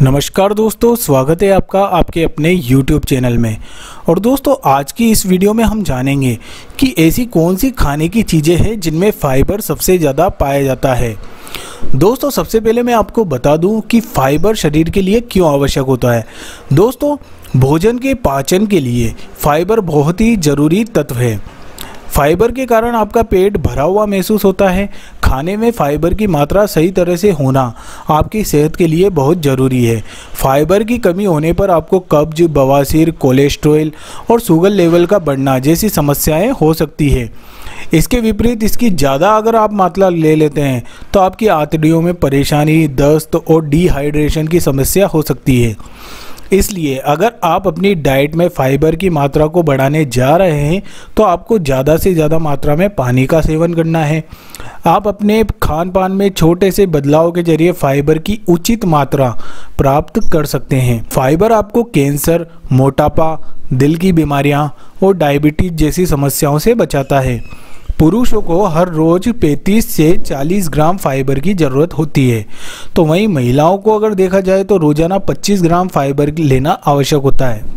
नमस्कार दोस्तों, स्वागत है आपका आपके अपने YouTube चैनल में। और दोस्तों, आज की इस वीडियो में हम जानेंगे कि ऐसी कौन सी खाने की चीज़ें हैं जिनमें फाइबर सबसे ज़्यादा पाया जाता है। दोस्तों, सबसे पहले मैं आपको बता दूं कि फाइबर शरीर के लिए क्यों आवश्यक होता है। दोस्तों, भोजन के पाचन के लिए फाइबर बहुत ही ज़रूरी तत्व है। फाइबर के कारण आपका पेट भरा हुआ महसूस होता है। खाने में फाइबर की मात्रा सही तरह से होना आपकी सेहत के लिए बहुत ज़रूरी है। फाइबर की कमी होने पर आपको कब्ज, बवासीर, कोलेस्ट्रॉल और शुगर लेवल का बढ़ना जैसी समस्याएं हो सकती है। इसके विपरीत इसकी ज़्यादा अगर आप मात्रा ले लेते हैं तो आपकी आंतड़ियों में परेशानी, दस्त और डिहाइड्रेशन की समस्या हो सकती है। इसलिए अगर आप अपनी डाइट में फाइबर की मात्रा को बढ़ाने जा रहे हैं तो आपको ज़्यादा से ज़्यादा मात्रा में पानी का सेवन करना है। आप अपने खान पान में छोटे से बदलाव के जरिए फाइबर की उचित मात्रा प्राप्त कर सकते हैं। फाइबर आपको कैंसर, मोटापा, दिल की बीमारियां और डायबिटीज जैसी समस्याओं से बचाता है। पुरुषों को हर रोज 35 से 40 ग्राम फाइबर की ज़रूरत होती है, तो वहीं महिलाओं को अगर देखा जाए तो रोजाना 25 ग्राम फाइबर लेना आवश्यक होता है।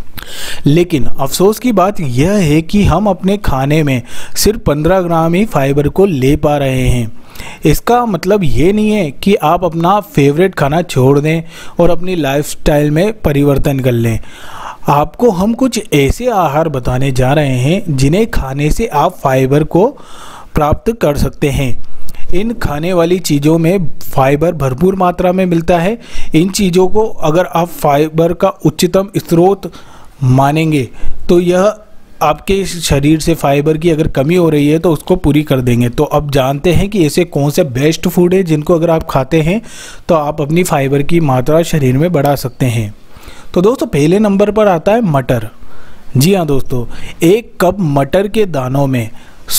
लेकिन अफसोस की बात यह है कि हम अपने खाने में सिर्फ 15 ग्राम ही फाइबर को ले पा रहे हैं। इसका मतलब ये नहीं है कि आप अपना फेवरेट खाना छोड़ दें और अपनी लाइफस्टाइल में परिवर्तन कर लें। आपको हम कुछ ऐसे आहार बताने जा रहे हैं जिन्हें खाने से आप फाइबर को प्राप्त कर सकते हैं। इन खाने वाली चीज़ों में फाइबर भरपूर मात्रा में मिलता है। इन चीज़ों को अगर आप फाइबर का उच्चतम स्रोत मानेंगे तो यह आपके शरीर से फाइबर की अगर कमी हो रही है तो उसको पूरी कर देंगे। तो अब जानते हैं कि ऐसे कौन से बेस्ट फूड है जिनको अगर आप खाते हैं तो आप अपनी फाइबर की मात्रा शरीर में बढ़ा सकते हैं। तो दोस्तों, पहले नंबर पर आता है मटर। जी हाँ दोस्तों, एक कप मटर के दानों में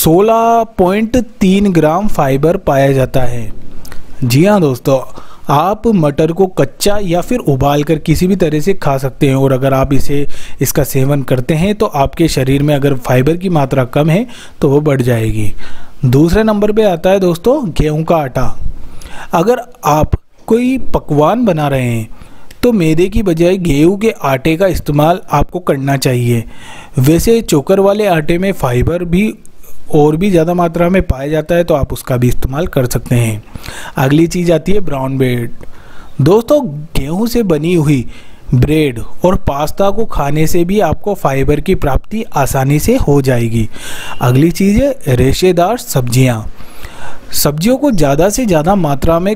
16.3 ग्राम फाइबर पाया जाता है। जी हाँ दोस्तों, आप मटर को कच्चा या फिर उबाल कर किसी भी तरह से खा सकते हैं और अगर आप इसका सेवन करते हैं तो आपके शरीर में अगर फाइबर की मात्रा कम है तो वो बढ़ जाएगी। दूसरे नंबर पे आता है दोस्तों गेहूं का आटा। अगर आप कोई पकवान बना रहे हैं तो मैदे की बजाय गेहूं के आटे का इस्तेमाल आपको करना चाहिए। वैसे चोकर वाले आटे में फाइबर भी और भी ज़्यादा मात्रा में पाया जाता है, तो आप उसका भी इस्तेमाल कर सकते हैं। अगली चीज़ आती है ब्राउन ब्रेड। दोस्तों, गेहूं से बनी हुई ब्रेड और पास्ता को खाने से भी आपको फाइबर की प्राप्ति आसानी से हो जाएगी। अगली चीज़ है रेशेदार सब्जियां। सब्जियों को ज़्यादा से ज़्यादा मात्रा में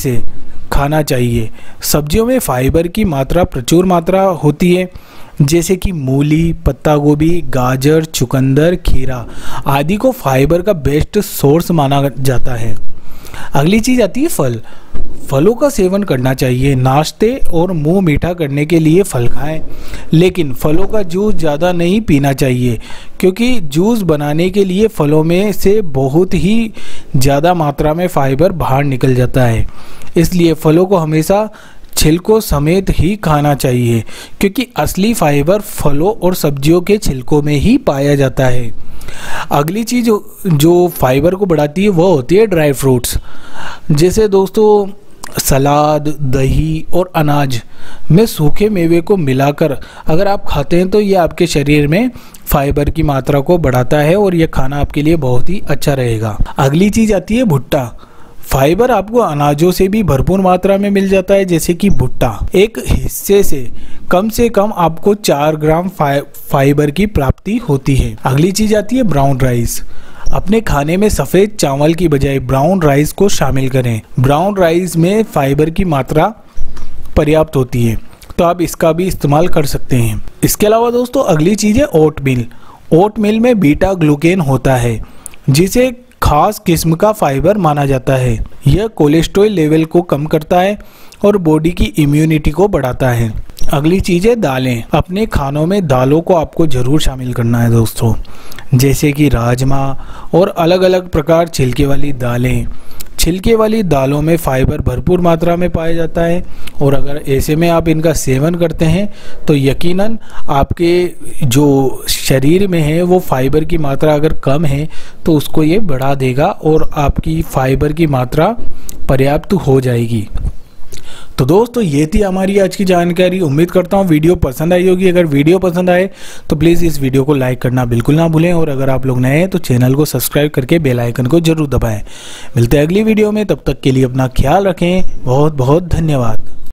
खाना चाहिए। सब्जियों में फाइबर की मात्रा प्रचुर मात्रा होती है, जैसे कि मूली, पत्ता गोभी, गाजर, चुकंदर, खीरा आदि को फाइबर का बेस्ट सोर्स माना जाता है। अगली चीज़ आती है फल। फलों का सेवन करना चाहिए। नाश्ते और मुंह मीठा करने के लिए फल खाएं, लेकिन फलों का जूस ज़्यादा नहीं पीना चाहिए, क्योंकि जूस बनाने के लिए फलों में से बहुत ही ज़्यादा मात्रा में फाइबर बाहर निकल जाता है। इसलिए फलों को हमेशा छिलकों समेत ही खाना चाहिए, क्योंकि असली फाइबर फलों और सब्जियों के छिलकों में ही पाया जाता है। अगली चीज़ जो फाइबर को बढ़ाती है वो होती है ड्राई फ्रूट्स। जैसे दोस्तों सलाद, दही और अनाज में सूखे मेवे को मिलाकर अगर आप खाते हैं तो ये आपके शरीर में फाइबर की मात्रा को बढ़ाता है और ये खाना आपके लिए बहुत ही अच्छा रहेगा। अगली चीज़ आती है भुट्टा। फाइबर आपको अनाजों से भी भरपूर मात्रा में मिल जाता है, जैसे कि भुट्टा। एक हिस्से से कम आपको 4 ग्राम फाइबर की प्राप्ति होती है। अगली चीज आती है ब्राउन राइस। अपने खाने में सफ़ेद चावल की बजाय ब्राउन राइस को शामिल करें। ब्राउन राइस में फाइबर की मात्रा पर्याप्त होती है, तो आप इसका भी इस्तेमाल कर सकते हैं। इसके अलावा दोस्तों अगली चीज़ है ओटमील। ओटमील में बीटा ग्लूकेन होता है, जिसे खास किस्म का फाइबर माना जाता है। यह कोलेस्ट्रॉल लेवल को कम करता है और बॉडी की इम्यूनिटी को बढ़ाता है। अगली चीज़ है दालें। अपने खानों में दालों को आपको ज़रूर शामिल करना है दोस्तों, जैसे कि राजमा और अलग अलग प्रकार छिलके वाली दालें। छिलके वाली दालों में फाइबर भरपूर मात्रा में पाया जाता है और अगर ऐसे में आप इनका सेवन करते हैं तो यकीनन आपके जो शरीर में है वो फाइबर की मात्रा अगर कम है तो उसको ये बढ़ा देगा और आपकी फाइबर की मात्रा पर्याप्त हो जाएगी। तो दोस्तों ये थी हमारी आज की जानकारी। उम्मीद करता हूँ वीडियो पसंद आई होगी। अगर वीडियो पसंद आए तो प्लीज़ इस वीडियो को लाइक करना बिल्कुल ना भूलें, और अगर आप लोग नए हैं तो चैनल को सब्सक्राइब करके बेल आइकन को जरूर दबाएं। मिलते हैं अगली वीडियो में, तब तक के लिए अपना ख्याल रखें। बहुत बहुत धन्यवाद।